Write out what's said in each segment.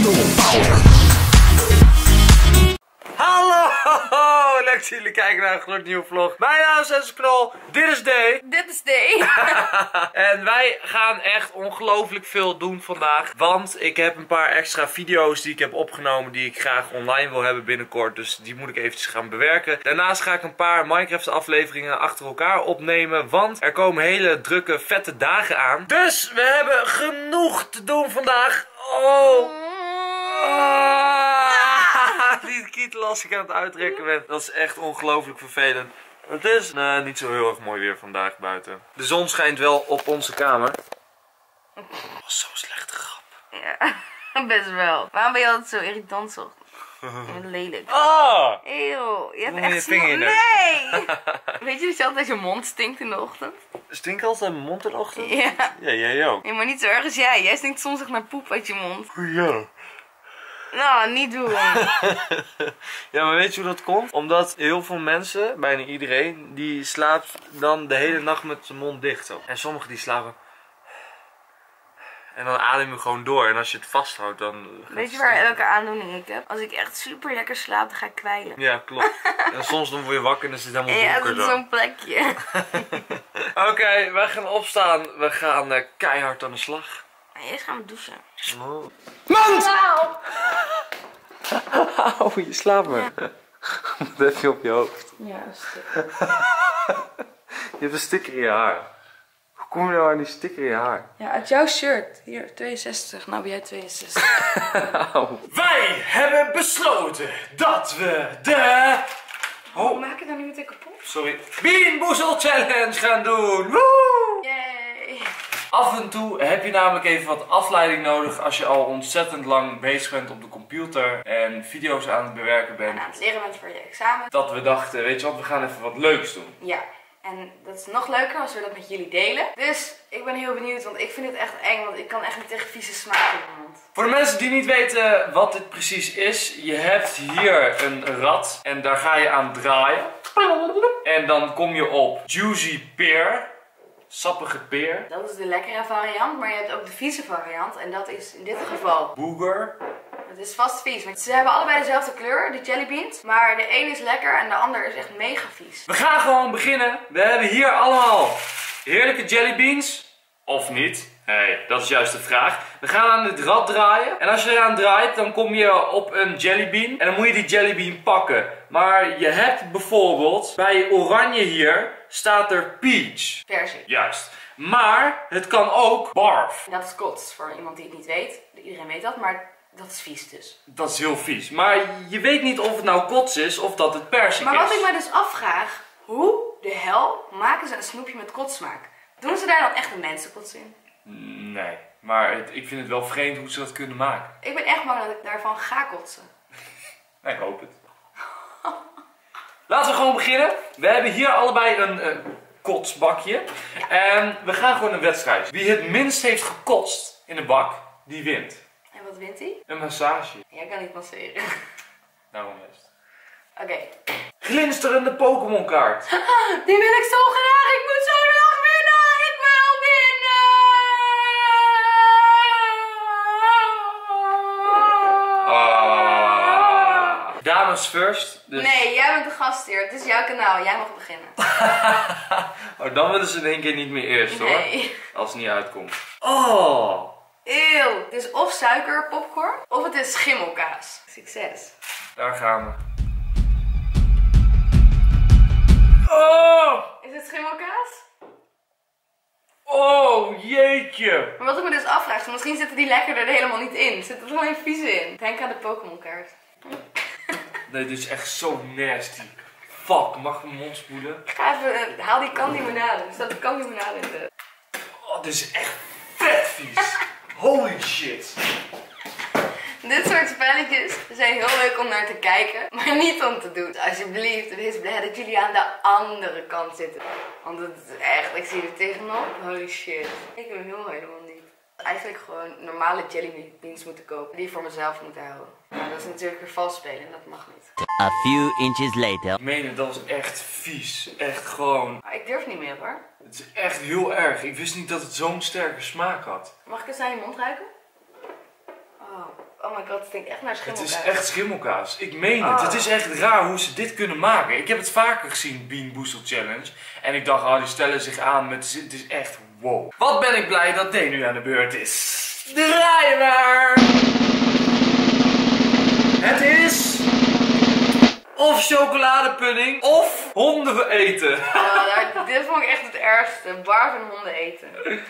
Hallo! Leuk dat jullie kijken naar een gloednieuwe vlog. Mijn naam is Sensor Knol. Dit is D. Dit is D. En wij gaan echt ongelooflijk veel doen vandaag. Want ik heb een paar extra video's die ik heb opgenomen die ik graag online wil hebben binnenkort. Dus die moet ik eventjes gaan bewerken. Daarnaast ga ik een paar Minecraft afleveringen achter elkaar opnemen. Want er komen hele drukke, vette dagen aan. Dus we hebben genoeg te doen vandaag. Oh! Die kietel als ik aan het uitrekken ben. Dat is echt ongelooflijk vervelend. Het is niet zo heel erg mooi weer vandaag buiten. De zon schijnt wel op onze kamer. Dat was zo'n slechte grap. Ja, best wel. Waarom ben je altijd zo irritant zo? Je bent lelijk. Ah! Eeuw, je hebt Doe je echt vinger in de- Nee! Weet je dat je altijd je mond stinkt in de ochtend? Stinkt altijd mijn mond in de ochtend? Ja. Ja, jij ook. Nee, maar niet zo erg als jij. Jij stinkt soms echt naar poep uit je mond. Ja. Nou, niet doen. Ja, maar weet je hoe dat komt? Omdat heel veel mensen, bijna iedereen, die slaapt dan de hele nacht met zijn mond dicht zo. En sommigen die slapen... En dan adem je gewoon door. En als je het vasthoudt, dan... Weet je waar welke aandoening ik heb? Als ik echt super lekker slaap, dan ga ik kwijlen. Ja, klopt. En soms dan word je wakker en dan zit het helemaal Ja, donker dat is zo. zo'n plekje. Oké, wij gaan opstaan. We gaan keihard aan de slag. Maar eerst gaan we douchen. Oh. Mand! Auw, je slaapt me. Wat heb je op je hoofd? Ja, dat is stuk. Je hebt een sticker in je haar. Hoe kom je nou aan die sticker in je haar? Ja, uit jouw shirt. Hier, 62. Nou ben jij 62. Auw. Wij hebben besloten dat we de... Oh, Maak het nou niet meteen kapot? sorry. Beanboezel Challenge gaan doen. Woe! Yay! Af en toe heb je namelijk even wat afleiding nodig als je al ontzettend lang bezig bent op de computer en video's aan het bewerken bent. En aan het leren bent voor je examen. Dat we dachten, weet je wat, we gaan even wat leuks doen. Ja. En dat is nog leuker als we dat met jullie delen. Dus ik ben heel benieuwd, want ik vind het echt eng. Want ik kan echt niet tegen vieze smaak in mijn mond. Voor de mensen die niet weten wat dit precies is, je hebt hier een rad en daar ga je aan draaien. En dan kom je op Juicy Pear, sappige peer, Dat is de lekkere variant, maar je hebt ook de vieze variant. En dat is in dit geval... Booger. Het is vast vies. Want ze hebben allebei dezelfde kleur, de jellybeans. Maar de een is lekker en de ander is echt mega vies. We gaan gewoon beginnen. We hebben hier allemaal heerlijke jellybeans. Of niet? Hey, dat is juist de vraag. We gaan aan dit rad draaien. En als je eraan draait, dan kom je op een jellybean. En dan moet je die jellybean pakken. Maar je hebt bijvoorbeeld, bij oranje hier, staat er peach. Perzik. Juist. Maar het kan ook barf. Dat is kots, voor iemand die het niet weet. Iedereen weet dat, maar dat is vies dus. Dat is heel vies. Maar je weet niet of het nou kots is of dat het persik Maar is. wat ik me dus afvraag, hoe de hel maken ze een snoepje met kotsmaak? Doen ze daar dan echt een mensenkots in? Nee, maar ik vind het wel vreemd hoe ze dat kunnen maken. Ik ben echt bang dat ik daarvan ga kotsen. Ik hoop het. Laten we gewoon beginnen. We hebben hier allebei een kotsbakje. Ja. En we gaan gewoon een wedstrijd. Wie het minst heeft gekotst in de bak, die wint. En wat wint hij? Een massage. Jij kan niet masseren. Daarom is het. Oké. Glinsterende Pokémon kaart. Die wil ik zo graag. Ik moet zo graag winnen. Ik wil winnen. Dames first. Dus... Nee, jij bent de gastheer. Het is jouw kanaal. Jij mag beginnen. Oh, dan willen ze in één keer niet meer eerst hoor. Nee. Als het niet uitkomt. Oh. Eeuw. Het is of suiker, popcorn, of het is schimmelkaas. Succes. Daar gaan we. Oh! Is het schimmelkaas? Oh, jeetje! Maar wat ik me dus afvraag, misschien zitten die lekkerder er helemaal niet in. Zit er alleen vies in. Denk aan de Pokémon kaart. Nee, dit is echt zo nasty. Fuck, mag ik mijn mond spoelen? Ga even, haal die candymonade. Er staat een candymonade in de... Oh, dit is echt vet vies. Holy shit. Dit soort spelletjes zijn heel leuk om naar te kijken, maar niet om te doen. Dus alsjeblieft, wees blij dat jullie aan de andere kant zitten. Want het is echt, ik zie er tegenop. Holy shit. Ik wil heel helemaal niet. Eigenlijk gewoon normale jellybeans moeten kopen. Die voor mezelf moeten houden. Maar dat is natuurlijk weer vals spelen en dat mag niet. A few inches later. Ik meen het, dat was echt vies. Echt gewoon. Maar ik durf niet meer hoor. Het is echt heel erg. Ik wist niet dat het zo'n sterke smaak had. Mag ik eens aan je mond ruiken? Oh, Oh my god, het stinkt echt naar Het schimmelkaas. is echt schimmelkaas. Ik meen het. Het is echt raar hoe ze dit kunnen maken. Ik heb het vaker gezien, Bean Boozled Challenge. En ik dacht, die stellen zich aan met... Het is echt wow. Wat ben ik blij dat D nu aan de beurt is. Draaien maar! Het is... Of chocoladepudding, of honden eten. Dit vond ik echt het ergste. Bar van honden eten.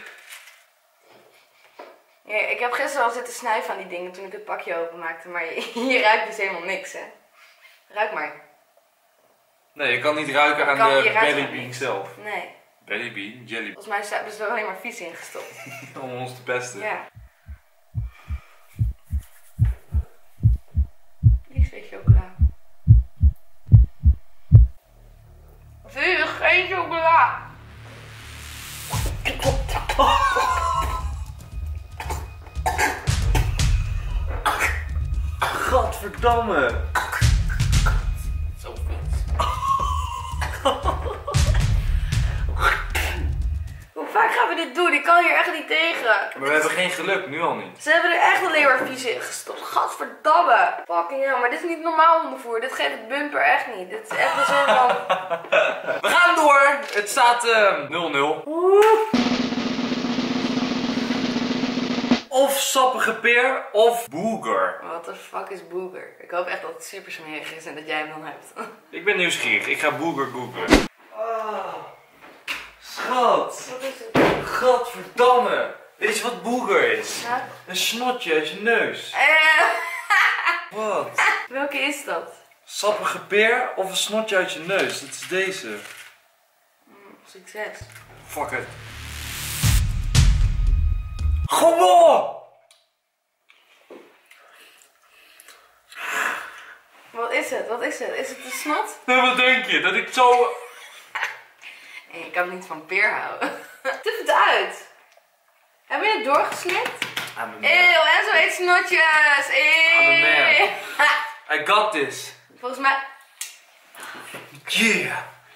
Ja, ik heb gisteren al zitten snijven aan die dingen toen ik het pakje openmaakte. Maar je ruikt dus helemaal niks, hè. Ruik maar. Nee, je kan niet ruiken aan de bellybean zelf. Nee. Bellybean, jelly. Volgens mij hebben ze er alleen maar vies in gestopt. Om ons te pesten. Ja. Niks weet chocola. Vuur, geen chocola. Gadverdamme. Zo vies. Hoe vaak gaan we dit doen? Ik kan hier echt niet tegen. Maar we hebben geen geluk, nu al niet. Ze hebben er echt alleen maar vies in gestopt. Gadverdamme. Fucking hell, maar dit is niet normaal hondenvoer. Dit geeft het bumper echt niet. Dit is echt een soort van... We gaan door. Het staat 0-0. of sappige peer of booger. What the fuck is booger? Ik hoop echt dat het super smerig is en dat jij hem dan hebt. Ik ben nieuwsgierig. Ik ga booger googlen. Oh, schat. Wat is het? Gadverdamme. Weet je wat booger is? Ja? Een snotje uit je neus. Wat? Welke is dat? Sappige peer of een snotje uit je neus? Dat is deze. Succes. Fuck it. Gewoon! Wat is het? Wat is het? Is het een snot? Nou, wat denk je? Dat ik zo... Nee, ik kan niet van peer houden. Tuf het uit. Heb je het doorgeslikt? Eeuw, en zo eet snotjes. I'm a Eeuw. I got this. Volgens mij... Yeah.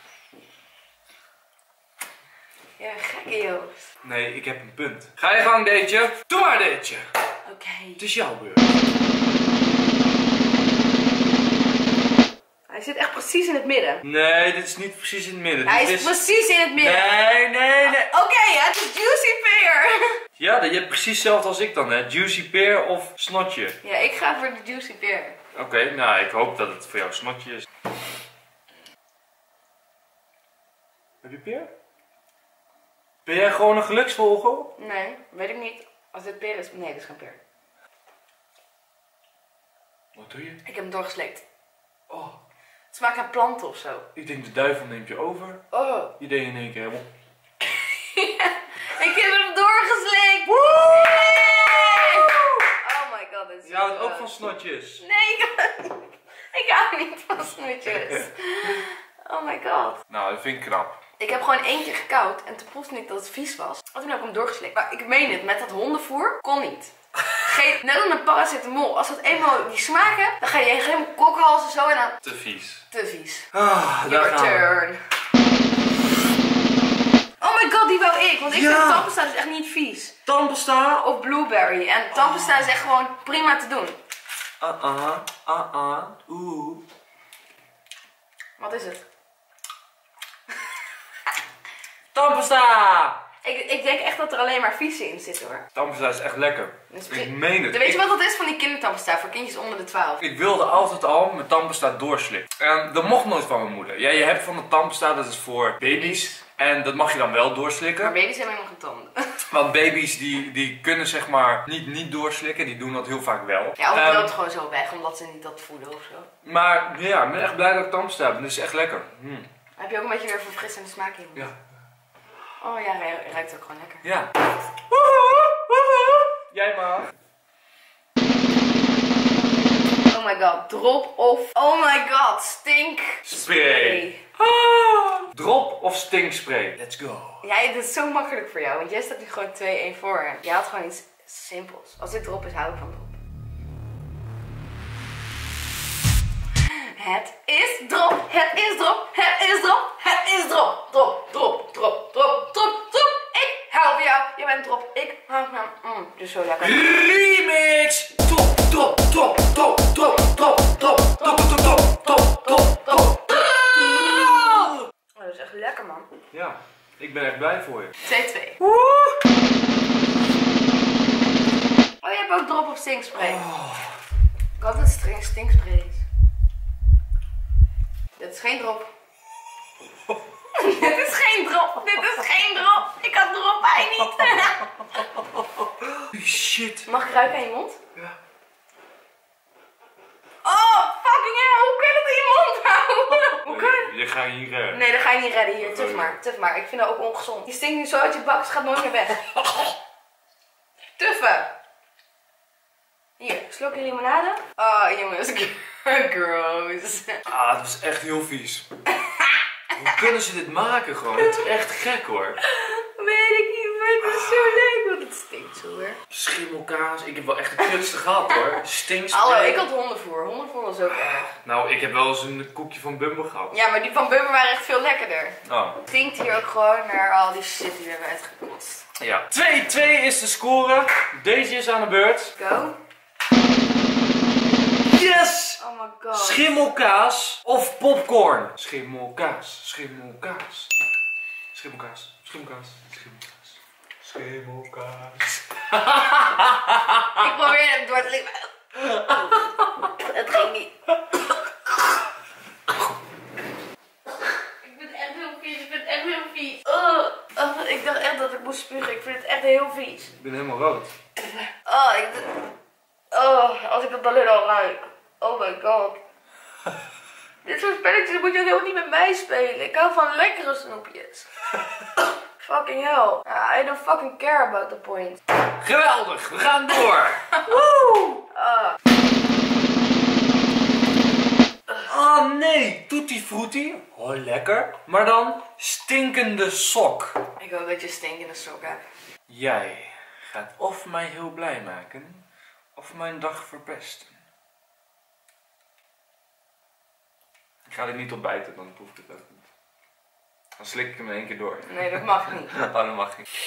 Ja, gekke Joost. Nee, ik heb een punt. Ga je gang, Deetje. Doe maar, Deetje. Oké. Het is jouw beurt. Hij zit echt precies in het midden. Nee, dit is niet precies in het midden. Hij Dit is precies in het midden. Nee. Oké, het is juicy pear. Ja, je hebt precies hetzelfde als ik dan, hè. Juicy pear of snotje. Ja, ik ga voor de juicy pear. Oké, nou, ik hoop dat het voor jou snotje is. Heb je peer? Ben jij gewoon een geluksvogel? Nee, weet ik niet. Als dit pear is... Nee, dit is geen pear. Wat doe je? Ik heb hem doorgeslikt. Oh, Het smaakt naar planten of zo. ik denk de duivel neemt je over. Oh. Je deed in één keer helemaal... Ik heb hem doorgeslikt! Yay! Oh my god, dit is Je houdt zo ook groot. van snotjes. Nee, ik hou niet van snoetjes. Oh my god. Nou, dat vind ik knap. Ik heb gewoon 1 keer gekauwd en toen proefde ik dat het vies was. En toen heb ik hem doorgeslikt. Maar ik meen het, met dat hondenvoer kon niet. Net als met paracetamol. Als dat eenmaal die smaak hebt, dan ga je helemaal kokhalzen zo en dan... Te vies. Te vies. Ah, daar Your gaan we. turn. Oh my god, die wou ik. Want ik Ja. vind tandpasta dus echt niet vies. Tandpasta. Of blueberry. En tandpasta is echt gewoon prima te doen. Oeh. Wat is het? Tandpasta. Ik denk echt dat er alleen maar vies in zit hoor. Tandpasta is echt lekker. Dus Ik meen het. Weet je wat dat is van die kindertandpasta voor kindjes onder de 12? Ik wilde altijd al mijn tandpasta doorslikken. En dat mocht nooit van mijn moeder. Ja, je hebt van de tandpasta, dat is voor baby's. En dat mag je dan wel doorslikken. Maar baby's hebben helemaal geen tanden. Want baby's die kunnen zeg maar niet doorslikken. Die doen dat heel vaak wel. Ja, of het loopt gewoon zo weg omdat ze niet dat voelen of zo. Maar ja, ik ben echt blij dat ik tandpasta heb. Dat is echt lekker. Heb je ook een beetje weer verfrissende smaak in? Ja. Oh ja, ruikt ook gewoon lekker. Ja. Jij mag. Oh my god, drop of... Oh my god, stink Spray. Drop of stinkspray? Let's go. Ja, het is zo makkelijk voor jou, want jij staat nu gewoon 2-1 voor. En jij had gewoon iets simpels. Als dit drop is, hou ik van drop. Het is drop, het is drop, het is drop, het is drop. Drop, drop, drop, drop, drop, drop. Ik hou van jou, jij bent drop, ik hou van... Dus zo lekker. Remix! Top Top, top, top, top, top, top, top, top, top, top, top. Oh, dat is echt lekker, man. Ja, ik ben echt blij voor je. 2-2. Oh, je hebt ook drop of stinkspray. Ik hoop dat het stinkspray is. Dit is geen drop. Dit is geen drop. Dit is geen drop. Ik had drop bij niet. Shit. Mag ik ruiken aan je mond? Ja. Oh, fucking hell. Hoe kan je dat in je mond houden? Hoe kan je... Je gaat hier redden. Nee, dat ga je niet redden hier. Tuf maar, tuf maar. Ik vind dat ook ongezond. Je stinkt nu zo uit je bak, het gaat nooit meer weg. Tuffen. Hier, slokje limonade. Oh, jongens. Gross. Ah, dat was echt heel vies. Hoe kunnen ze dit maken gewoon? Het is echt gek hoor. Weet ik niet, maar het is zo leuk, want het stinkt zo hoor. Schimmelkaas, ik heb wel echt de kutste gehad hoor. Stinkspray. Hallo, ik had hondenvoer. Hondenvoer was ook erg. Nou, ik heb wel eens een koekje van Bumble gehad. Ja, maar die van Bummer waren echt veel lekkerder. Oh. Het stinkt hier ook gewoon naar al die shit die we hebben uitgekotst. Ja. 2-2 is de score. Deze is aan de beurt. Go. Yes! Oh my god. Schimmelkaas of popcorn? Schimmelkaas, schimmelkaas. Schimmelkaas, schimmelkaas, schimmelkaas. Schimmelkaas. Ik probeerde hem door te liggen. Het ging niet. Ik vind het echt heel vies. Ik vind het echt heel vies. Ik dacht echt dat ik moest spugen. Ik vind het echt heel vies. Ik ben helemaal rood. Als ik dat alleen al ruik. Oh my god. Dit soort spelletjes moet je ook helemaal niet met mij spelen. Ik hou van lekkere snoepjes. Fucking hell. I don't fucking care about the point. Geweldig, we gaan door. Woe! Oh nee, tutti frutti. Oh lekker. Maar dan stinkende sok. Ik hoop dat je stinkende sok hebt. Jij gaat of mij heel blij maken, of mijn dag verpesten. Ik ga er niet op bijten, dan proef ik het ook niet. Dan slik ik hem in één keer door. Nee, dat mag niet. Oh, dat mag niet.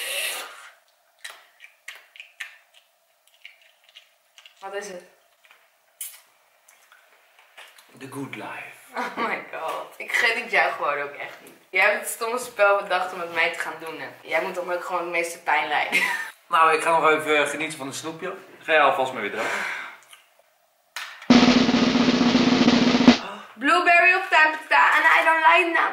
Wat is het? The good life. Oh my god. Ik gun het jou gewoon ook echt niet. Jij hebt het stomme spel bedacht om met mij te gaan doen. Hè. Jij moet toch ook gewoon het meeste pijn lijden. Nou, ik ga nog even genieten van een snoepje. Ga jij alvast maar weer dragen. Blueberry of tempesta and I don't like them.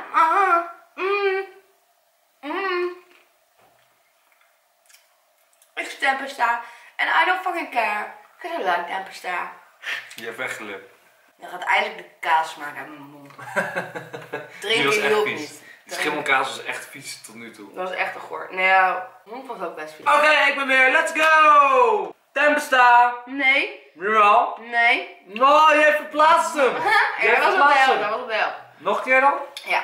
It's tempesta and I don't fucking care. Because I like tempesta. Je hebt weggelipt. Dan gaat eigenlijk de kaas smaak uit mijn mond. Die Drinken was echt hielp vies. niet. De schimmelkaas was echt vies tot nu toe. Dat was echt een goor. Nee, ja, mond was ook best vies. Oké, ik ben weer. Let's go! Tempesta. Nee, Jawel. nee. Oh, jij verplaatst hem. Ja, dat was op de helft, dat was op de helft. Nog een keer dan? Ja.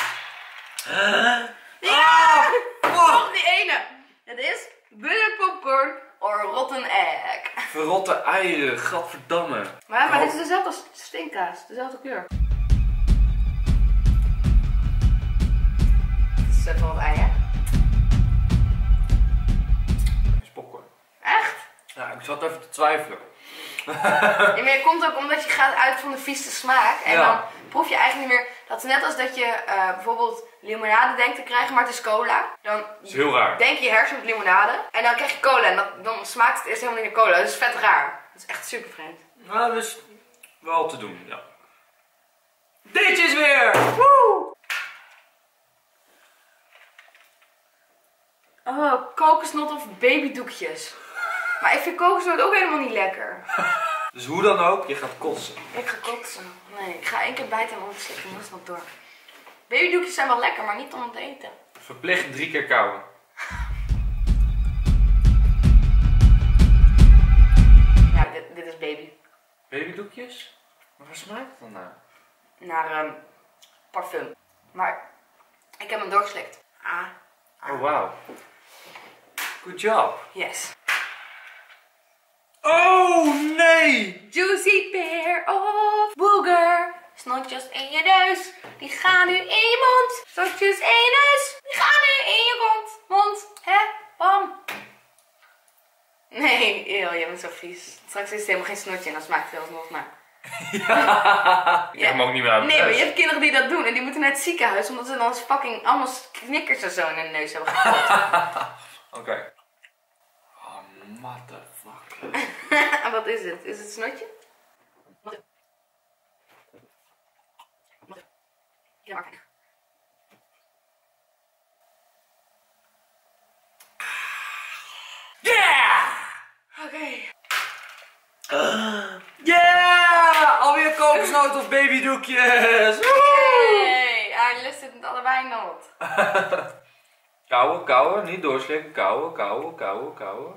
Ah, Nog die ene. Het is butter popcorn or rotten egg. verrotte eieren, gadverdamme. Maar dit is dezelfde als stinkkaas, dezelfde kleur. Het is even wat ei, hè? Dat is popcorn. Echt? Ja, ik zat even te twijfelen. Ja, maar het komt ook omdat je gaat uit van de vieste smaak. En Ja. dan proef je eigenlijk niet meer. Dat is net als dat je bijvoorbeeld limonade denkt te krijgen, maar het is cola. Dan Dat is heel raar. denk je hersenen limonade. En dan krijg je cola. En dan smaakt het eerst helemaal niet naar cola. Dat is vet raar. Dat is echt super vreemd. Nou, dat is wel te doen, ja. Dit is weer! Woe! Oh, kokosnot of babydoekjes. Maar ik vind kokosnoot ook helemaal niet lekker. Dus hoe dan ook, je gaat kotsen. Ik ga kotsen. Nee, ik ga één keer bijten en ontslikken. Dan is het nog door. Babydoekjes zijn wel lekker, maar niet om het te eten. Verplicht 3 keer kauwen. Ja, dit is baby. Babydoekjes? Maar waar smaakt het dan naar? Naar parfum. Maar ik heb hem doorgeslikt. Oh, wauw. Good job. Yes. Oh, nee! Juicy pear of booger. Snotjes in je neus, die gaan nu in je mond. Snotjes in je neus, die gaan nu in je mond. Hè? Bam. Nee, eeuw, jij bent zo vies. Straks is het helemaal geen snotje en dan smaakt het alsnog naar. Ik heb hem ook niet meer uit. Nee, maar je hebt kinderen die dat doen en die moeten naar het ziekenhuis omdat ze dan fucking allemaal knikkers en zo in hun neus hebben gehad. Oké. Oh, motherfucker. Wat is het? Is het snotje? Ja, maar kijk. Yeah! Oké. Yeah! Alweer kokosnoot of babydoekjes! Hey, hij lust het allebei nog. Kauwen, kauwen, niet doorslikken. Kauwen, kauwen, kauwen, kauwen.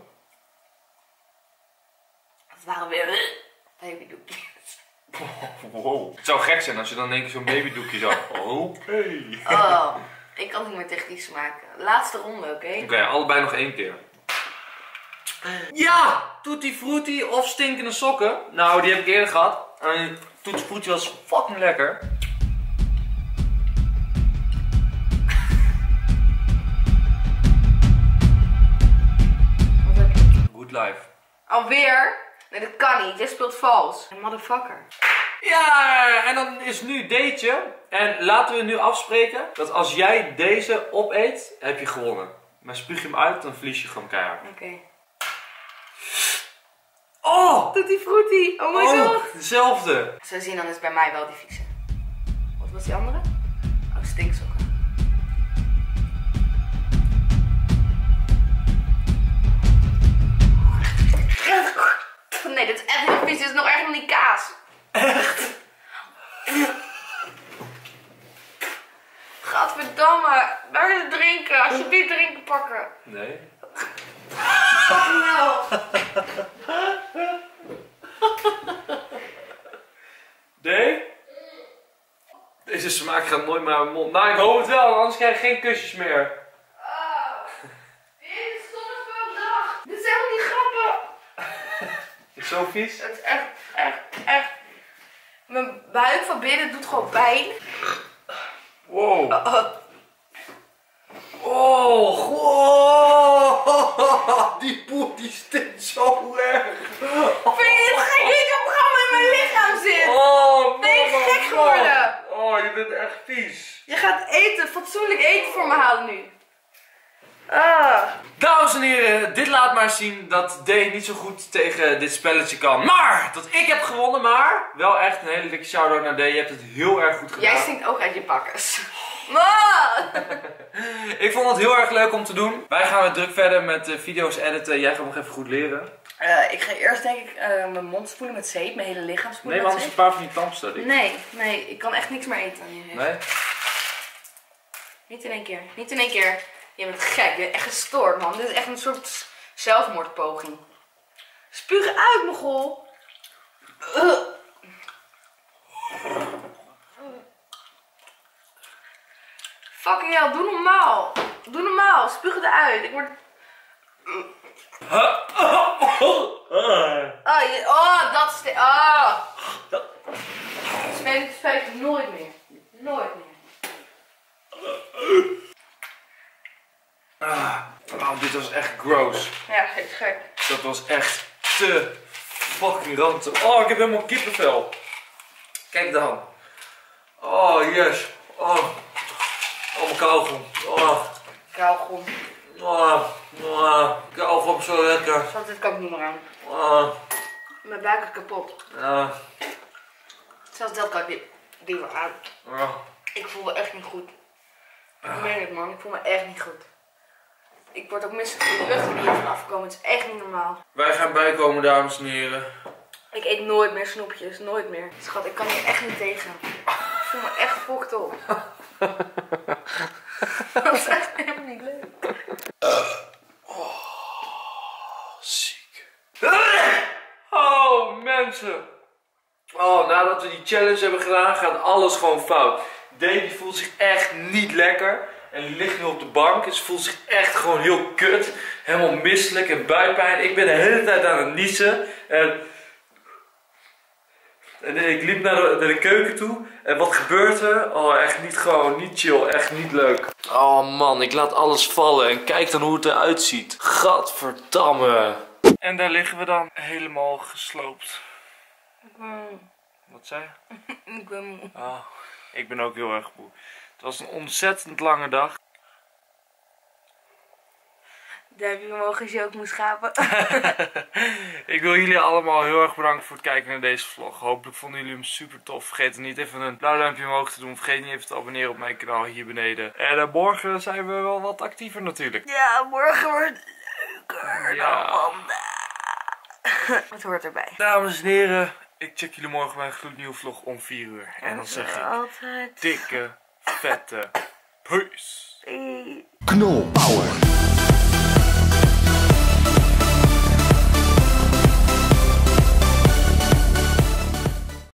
Het waren weer babydoekjes. Wow. Het zou gek zijn als je dan in één keer zo'n babydoekje zag. Oké. Oh, ik kan niet meer tegen die smaken. Laatste ronde, oké? Oké, allebei nog 1 keer. Ja! Tutti Frutti of stinkende sokken. Nou, die heb ik eerder gehad. En Tutti Frutti was fucking lekker. Wat heb je? Good life. Alweer? Nee, dat kan niet. Dit speelt vals. Een motherfucker. Ja, en dan is nu dateje. En laten we nu afspreken dat als jij deze opeet, heb je gewonnen. Maar spuug je hem uit, dan verlies je gewoon keihard. Oké. Oh! Tutti Frutti. Oh my god. Dezelfde. Zo zien dan is bij mij wel die vieze. Wat was die andere? Oh, stinksokken. Nee, dit is echt heel vies. Dit is nog echt nog niet kaas. Echt? Gadverdamme. Waar is het drinken? Alsjeblieft drinken pakken. Nee. Fucking hell. Nee? Deze smaak gaat nooit meer uit mijn mond. Nou, ik hoop het wel, anders krijg je geen kusjes meer. Dit is zonnedag. Dit is helemaal niet grappig. Is het zo vies? Het is echt. Mijn buik van binnen doet gewoon pijn. Wow. Die poep die stinkt zo erg. Vind je dit gek? Ik heb gewoon in mijn lichaam zit. Oh, Ben je gek geworden? Oh, je bent echt vies. Je gaat eten, fatsoenlijk eten voor me halen nu. Dames en heren, dit laat maar zien dat D niet zo goed tegen dit spelletje kan. Maar, dat ik heb gewonnen, maar wel echt een hele dikke shout-out naar D. Je hebt het heel erg goed gedaan. Jij stinkt ook uit je pakkers. Ik vond het heel erg leuk om te doen. Wij gaan weer druk verder met video's editen. Jij gaat nog even goed leren. Ik ga eerst denk ik mijn mond spoelen met zeep, mijn hele lichaam spoelen Nee, met want zeep. een paar van die tandstudies. Nee, ik kan echt niks meer eten. Nee? Niet in één keer, niet in één keer. Je bent gek, je bent echt gestoord man. Dit is echt een soort zelfmoordpoging. Spuug uit, mogol. Fucking hell, doe normaal. Doe normaal, spuug het uit. Ik word... dat is de... Speel ik nooit meer. Nooit meer. Dit was echt gross. Ja, het is gek. Dat was echt te fucking ranzig. Oh, ik heb helemaal kippenvel. Kijk dan. Oh, yes. Oh, mijn kauwgom. Kauwgom. Kauwgom zo lekker. Schat, dit kan ik niet meer aan. Mijn buik is kapot. Zelfs dat kan ik niet meer aan. Ik voel me echt niet goed. Ik meen het man, ik voel me echt niet goed. Ik word ook misselijk van de lucht die hier vanaf komen. Het is echt niet normaal. Wij gaan bijkomen, dames en heren. Ik eet nooit meer snoepjes, nooit meer. Schat, ik kan hier echt niet tegen. Ik voel me echt fucked op. Dat is echt helemaal niet leuk. Ziek. Oh, mensen. Oh, nadat we die challenge hebben gedaan, gaat alles gewoon fout. Davy voelt zich echt niet lekker. En die ligt nu op de bank. En ze voelt zich echt gewoon heel kut. Helemaal misselijk en buikpijn. Ik ben de hele tijd aan het niezen. En ik liep naar de keuken toe. En wat gebeurt er? Oh, echt niet gewoon, niet chill. Echt niet leuk. Oh man, ik laat alles vallen. En kijk dan hoe het eruit ziet. Gadverdamme. En daar liggen we dan helemaal gesloopt. Wat zei je? Ik ben moe. Oh, ik ben ook heel erg moe. Het was een ontzettend lange dag. Daar heb je mogen als je ook moest schapen. Ik wil jullie allemaal heel erg bedanken voor het kijken naar deze vlog. Hopelijk vonden jullie hem super tof. Vergeet niet even een blauw duimpje omhoog te doen. Vergeet niet even te abonneren op mijn kanaal hier beneden. En morgen zijn we wel wat actiever natuurlijk. Ja, morgen wordt het leuker Ja. dan vandaag. Het hoort erbij. Dames en heren, ik check jullie morgen bij een gloednieuwe vlog om 4 uur. En dan zeg ik Altijd. dikke, vette peace. Hey. Knol Power.